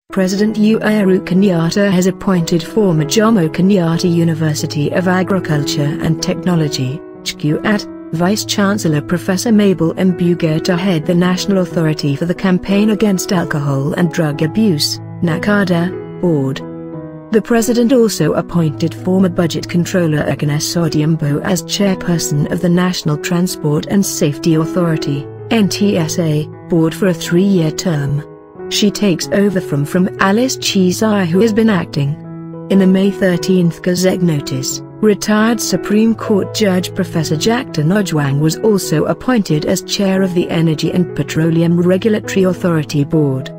President Uhuru Kenyatta has appointed former Jomo Kenyatta University of Agriculture and Technology, JKUAT, Vice-Chancellor Professor Mabel Imbuga to head the National Authority for the Campaign Against Alcohol and Drug Abuse, NACADA, Board. The President also appointed former Budget Controller Agnes Odhiambo as Chairperson of the National Transport and Safety Authority, NTSA, Board for a 3-year term. She takes over from Alice Chisai, who has been acting. In the May 13 Gazette notice, retired Supreme Court Judge Professor Jackton Ojwang was also appointed as chair of the Energy and Petroleum Regulatory Authority Board.